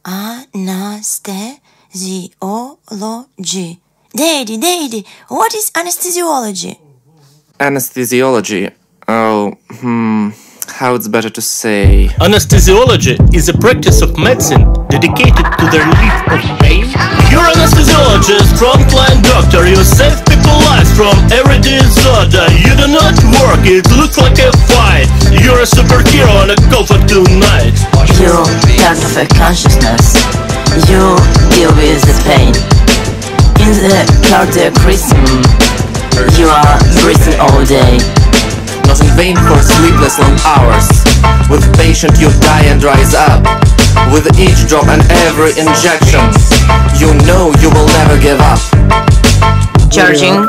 Anesthesiology. Daddy, what is anesthesiology? Anesthesiology? Oh, how it's better to say. Anesthesiology is a practice of medicine dedicated to the relief of pain. You're an anesthesiologist, frontline doctor. You save people's lives from every disorder. You do not work, it looks like a fight. You're a superhero on a call for tonight. You turn off a consciousness. You deal with the pain. In the cardiac rhythm, you are breathing all day. Not in vain for sleepless long hours. With patient you die and rise up. With each drop and every injection, you know you will never give up. Charging.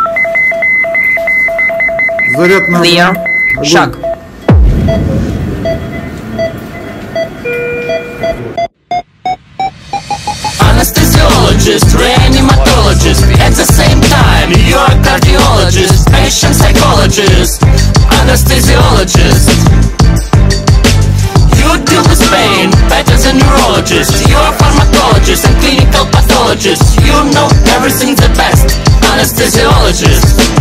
Clear. Shock. Anesthesiologist, reanimatologist, at the same time you're a cardiologist, patient psychologist, anesthesiologist. You deal with pain better than neurologist. You're a pharmacologist and clinical pathologist. You know everything the best, anesthesiologist.